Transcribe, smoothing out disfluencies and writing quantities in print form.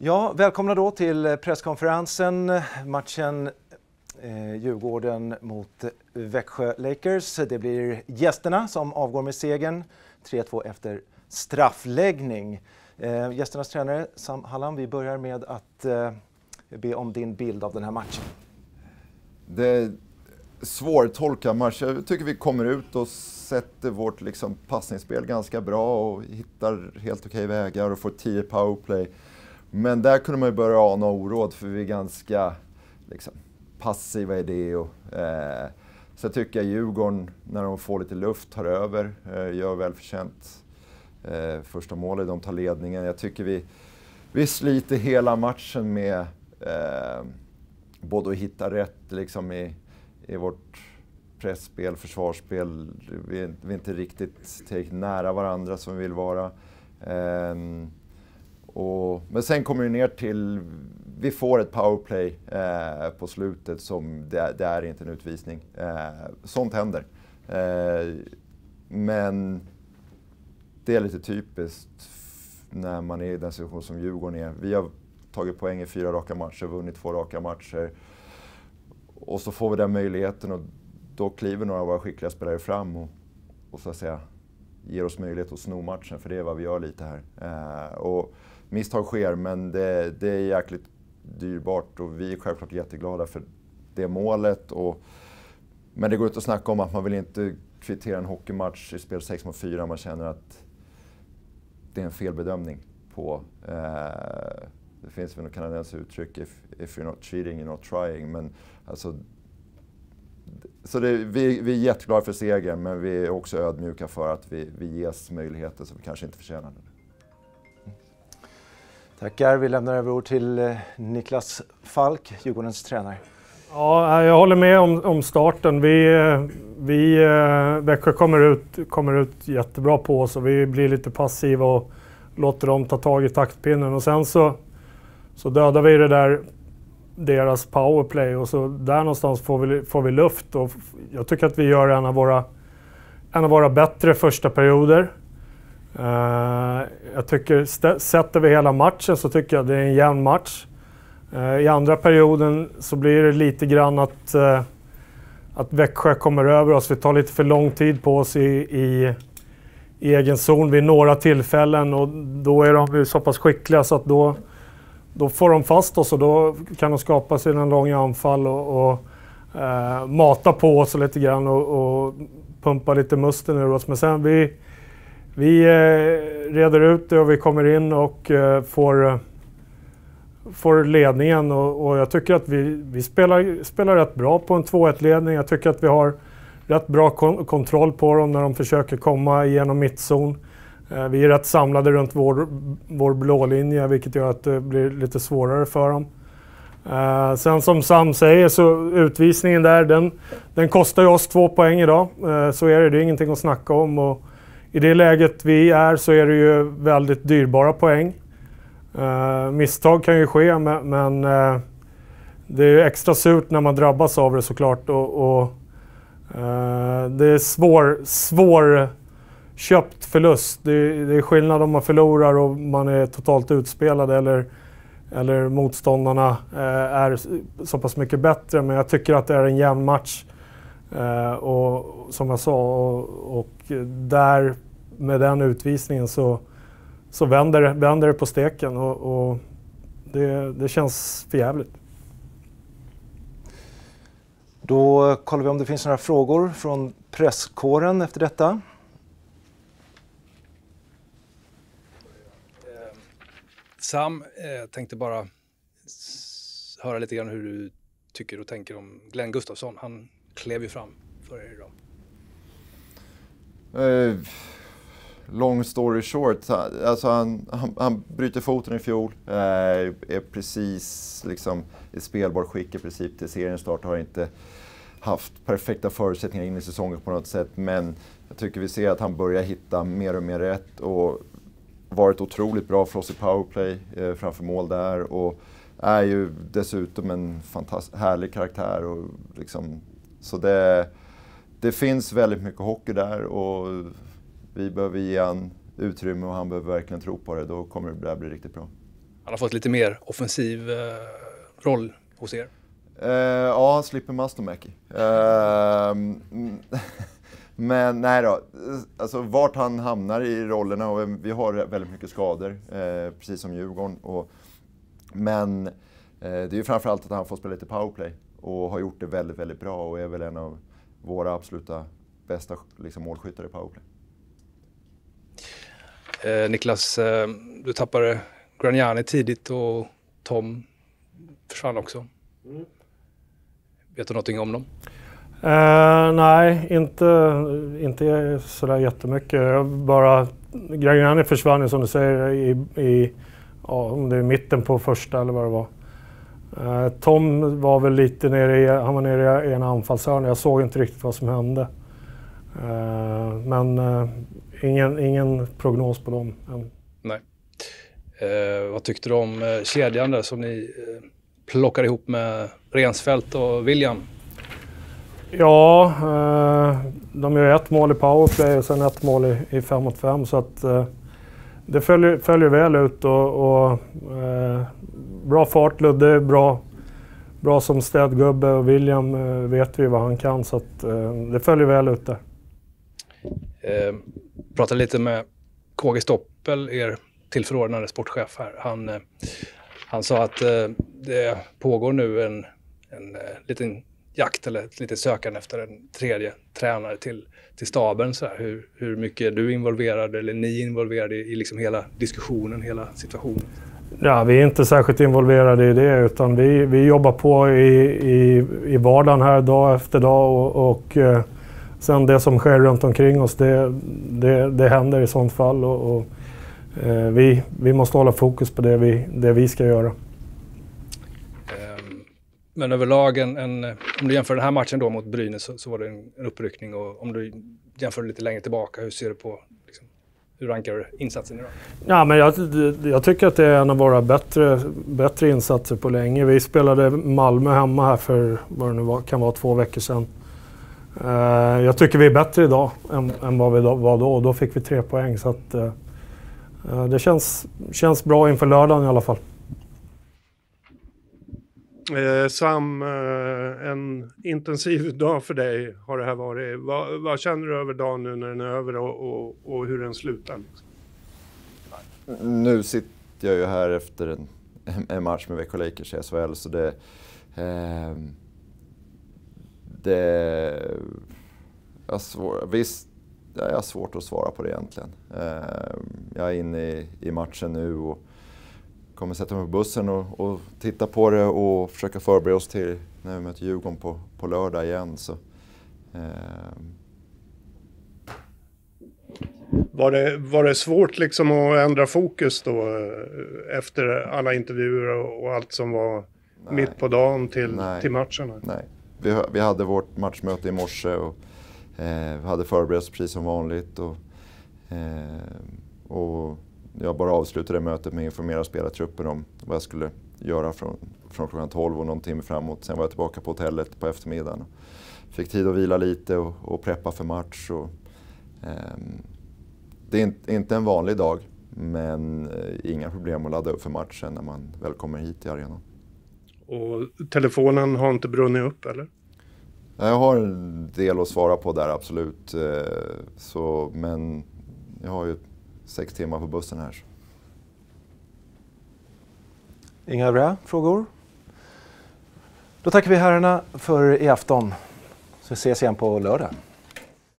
Ja, välkomna då till presskonferensen. Matchen Djurgården mot Växjö Lakers. Det blir gästerna som avgår med segern 3-2 efter straffläggning. Gästernas tränare Sam Hallam, vi börjar med att be om din bild av den här matchen. Det är svårtolkad match. Jag tycker vi kommer ut och sätter vårt passningsspel ganska bra och hittar helt okej vägar och får 10 powerplay. Men där kunde man ju börja ana oråd för vi är ganska passiva i det. Så jag tycker att Djurgården, när de får lite luft, tar över. Gör välförtjänt första målet, de tar ledningen. Jag tycker vi sliter hela matchen med både att hitta rätt i vårt pressspel, försvarsspel. Vi är inte riktigt nära varandra som vi vill vara. Men sen kommer vi ner till, vi får ett powerplay på slutet som det är inte en utvisning. Sånt händer. Men det är lite typiskt när man är i den situation som Djurgården är. Vi har tagit poäng i 4 raka matcher, vunnit 2 raka matcher. Och så får vi den möjligheten och då kliver några av våra skickliga spelare fram och så att säga ger oss möjlighet att sno matchen, för det är vad vi gör lite här. Och misstag sker, men det är jäkligt dyrbart och vi är självklart jätteglada för det målet. Men det går inte att snacka om att man vill inte kvittera en hockeymatch i spel 6-4. Man känner att det är en felbedömning på... det finns väl något kanadensiskt uttryck, if you're not cheating, you're not trying. Men alltså... Så vi är jätteglada för segern, men vi är också ödmjuka för att vi ges möjligheter som vi kanske inte förtjänar. Tackar. Vi lämnar över ord till Niklas Falk, Djurgårdens tränare. Ja, jag håller med om starten. Växjö kommer ut jättebra på oss och vi blir lite passiva och låter dem ta tag i taktpinnen. Och sen så dödar vi det där, deras powerplay, och så där någonstans får vi luft. Och jag tycker att vi gör en av våra bättre första perioder. Jag tycker, sätter vi hela matchen så tycker jag det är en jämn match. I andra perioden så blir det lite grann att Växjö kommer över oss. Vi tar lite för lång tid på oss i egen zon vid några tillfällen, och då är de så pass skickliga så att då får de fast oss och då kan de skapa sina långa anfall och mata på oss lite grann och pumpa lite musten ur oss. Men sen vi reder ut det och vi kommer in och får ledningen, och jag tycker att vi spelar rätt bra på en 2-1-ledning. Jag tycker att vi har rätt bra kontroll på dem när de försöker komma igenom mittzon. Vi är rätt samlade runt vår blå linje, vilket gör att det blir lite svårare för dem. Sen som Sam säger så utvisningen där, den kostar ju oss 2 poäng idag. Så är det är ingenting att snacka om, och i det läget vi är så är det ju väldigt dyrbara poäng. Misstag kan ju ske, men det är ju extra surt när man drabbas av det såklart. Och det är svår köpt förlust. Det är skillnad om man förlorar och man är totalt utspelad eller motståndarna är så pass mycket bättre. Men jag tycker att det är en jämn match. Och som jag sa, och där med den utvisningen så vänder det på steken och det känns förjävligt. Då kollar vi om det finns några frågor från presskåren efter detta. Sam, tänkte bara höra lite grann hur du tycker och tänker om Glenn Gustafsson. Han klev ju fram för er idag. Long story short, alltså han bryter foten i fjol, är precis i spelbar skick i princip till serienstart, har inte haft perfekta förutsättningar in i säsongen på något sätt, men jag tycker vi ser att han börjar hitta mer och mer rätt och varit otroligt bra för oss i powerplay framför mål där, och är ju dessutom en fantastisk härlig karaktär och så det finns väldigt mycket hockey där, och vi behöver ge han utrymme och han behöver verkligen tro på det. Då kommer det bli riktigt bra. Han har fått lite mer offensiv roll hos er. Ja, han slipper Mastomäki. Men nej då, alltså vart han hamnar i rollerna, och vi har väldigt mycket skador, precis som Djurgården. Men det är ju framförallt att han får spela lite powerplay och har gjort det väldigt, väldigt bra och är väl en av våra absoluta bästa liksom, målskyttar i powerplay. Niklas, du tappade Graniani tidigt och Tom försvann också. Vet du någonting om dem? Nej, inte sådär jättemycket. Graniani försvann som du säger om det är mitten på första eller vad det var. Tom var väl lite nere i en anfallshörn. Jag såg inte riktigt vad som hände. Men ingen prognos på dem än. Nej. Vad tyckte du om kedjan där som ni plockar ihop med Rensfeldt och William? Ja, de gör 1 mål i powerplay och sen 1 mål i 5 mot 5, så att det följer väl ut och bra fart. Ludde är bra som städgubbe och William vet vi vad han kan, så att det följer väl ut där. Pratade lite med KG Stoppel, er tillförordnade sportchef här. Han sa att det pågår nu en liten jakt eller ett litet sökande efter en tredje tränare till staben. Så här. Hur mycket är du involverad eller ni involverade i liksom hela diskussionen, hela situationen? Ja, vi är inte särskilt involverade i det, utan vi jobbar på i vardagen här dag efter dag och sen det som sker runt omkring oss, det händer i sånt fall och vi måste hålla fokus på det vi ska göra. Men överlag, om du jämför den här matchen då mot Brynäs så var det en uppryckning, och om du jämför lite längre tillbaka, hur ser du på, liksom, hur rankar du insatsen idag? Ja, men jag tycker att det är en av våra bättre insatser på länge. Vi spelade Malmö hemma här för vad det nu kan vara 2 veckor sedan. Jag tycker vi är bättre idag än vad vi var då, och då fick vi 3 poäng, så att det känns bra inför lördagen i alla fall. Sam, en intensiv dag för dig har det här varit. Vad känner du över dagen nu när den är över och hur den slutar? Nu sitter jag ju här efter en match med Växjö Lakers i SHL, så det jag har svårt att svara på det egentligen. Jag är inne i matchen nu och kommer sätta mig på bussen och titta på det och försöka förbereda oss till när vi möter Djurgården på lördag igen. Så, Var det svårt liksom att ändra fokus då efter alla intervjuer och allt som var mitt på dagen till matcherna? Nej, vi hade vårt matchmöte i morse och vi hade förberett precis som vanligt och jag bara avslutade mötet med att informera spelartruppen om vad jag skulle göra från klockan 12 och någon timme framåt. Sen var jag tillbaka på hotellet på eftermiddagen. Fick tid att vila lite och preppa för match. Det är inte en vanlig dag, men inga problem att ladda upp för matchen när man väl kommer hit till arenan. Och telefonen har inte brunnit upp, eller? Jag har en del att svara på där, absolut. Men jag har ju 6 timmar på bussen här. Inga övriga frågor? Då tackar vi herrarna för i afton. Så ses igen på lördag.